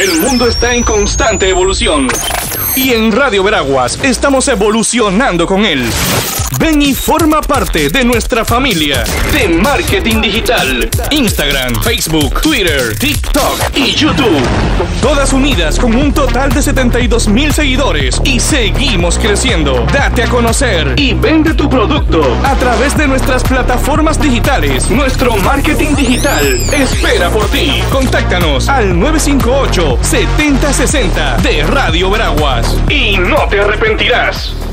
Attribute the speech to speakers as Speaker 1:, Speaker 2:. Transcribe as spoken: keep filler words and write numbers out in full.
Speaker 1: El mundo está en constante evolución. Y en Radio Veraguas estamos evolucionando con él. Ven y forma parte de nuestra familia de marketing digital. Instagram, Facebook, Twitter, TikTok y YouTube. Todas unidas con un total de setenta y dos mil seguidores. Y seguimos creciendo. Date a conocer y vende tu producto a través de nuestras plataformas digitales. Nuestro marketing digital espera por ti. Contáctanos al nueve cinco ocho, setenta sesenta de Radio Veraguas. Y no te arrepentirás.